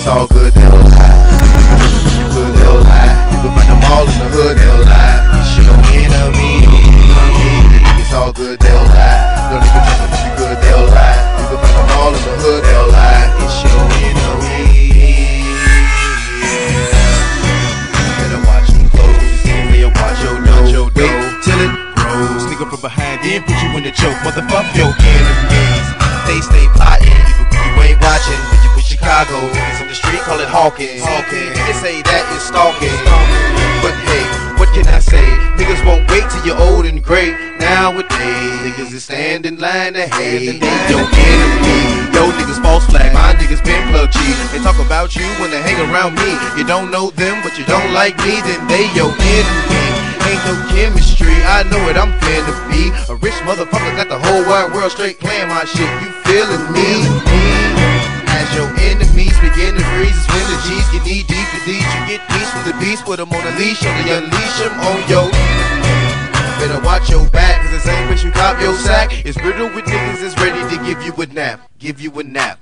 it's all good, they'll lie. Good, they'll lie. You can find them all in the hood, they'll lie. It's your enemy. It's all good, they'll lie. Don't even trust them if you good, they'll lie. You can find them all in the hood, they'll lie. It's your enemy. Better watch them close, better watch your nose. Wait till it grows. Sneak up from behind, then put you in the choke. Motherfuck your enemies. They stay plotting. You ain't watching, but you with Chicago. Niggas in the street call it hawking. Niggas say that is stalking. But hey, what can I say? Niggas won't wait till you're old and gray. Nowadays, niggas is standing line to hate. They your enemy. Yo, niggas false flag. My niggas been plug G. They talk about you when they hang around me. You don't know them, but you don't like me, then they your enemy. Ain't no chemistry, I know what I'm finna be. A rich motherfucker got the whole wide world straight playing my shit. You feeling me? As your enemies begin to freeze, is when the G's get knee deep in these. You get peace with the beast, put them on a leash, only unleash them on yo. Better watch your back, cause the same bitch you cop your sack is brittle with niggas that's ready to give you a nap. Give you a nap.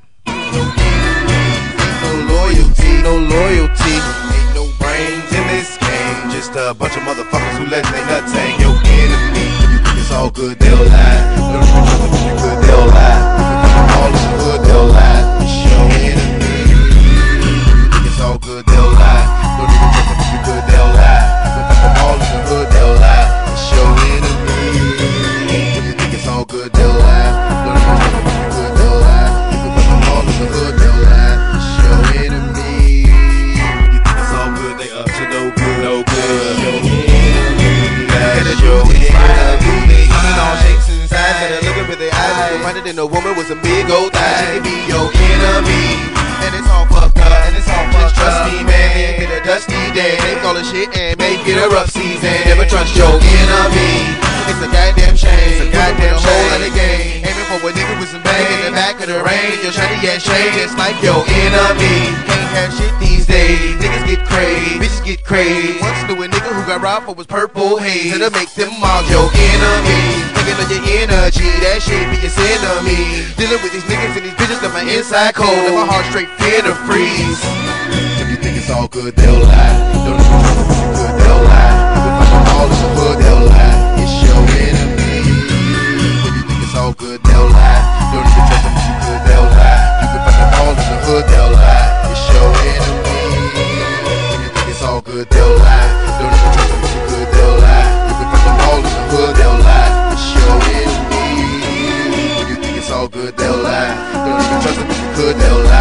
No loyalty, no loyalty. Ain't no brains in this game. Just a bunch of motherfuckers who let they nuts hang. Your enemy. You think it's all good, they'll lie. Don't even trust them if you good, they'll lie. All in the hood, they'll lie. It's your enemy. You think it's all good, they'll lie. Don't even trust them if you good, they'll lie. All in the hood, they'll lie. It's your enemy. When you think it's all good, they'll lie. Don't even trust them if you good, they'll lie. You can put them all in the hood, they'll lie. It's your enemy. When you think it's all good, they up to no good. No good. Your enemy. That's your enemy. In all shapes and sizes, and a look up at their eyes. You can find it in a woman with some big old thighs. It be your enemy. And it's all fucked up. And it's all fucked up. Just trust me, man. Get a dusty day. They call it shit and make it a rough season. Never trust your enemy. It's a goddamn shame. It's a goddamn shame. Whole other game. Aiming for a nigga with some bang in the back of the rain. Your shiny ass chain just like your enemy. Can't have shit these days. Niggas get crazy. Bitches get crazy. Once knew a nigga who got robbed for his purple haze. It'll make them all your enemies. Thinking of your energy. That shit be your enemy. Dealing with these niggas and these bitches got my inside cold. And my heart straight fear to freeze. If you think it's all good, they'll lie. Don't even trust them if you good, they'll lie. You can find them all in the hood, they'll lie. It's your enemy. When you think it's all good, they'll lie. Don't even trust them if you good, they'll lie. You can find them all in the hood, they'll lie. It's your enemy. When you think it's all good, they'll lie. Don't even trust them if you good, they'll lie. You can find them all in the hood, they'll lie. It's your enemy. When you think it's all good, they'll lie. Don't even trust them if you could, they'll lie.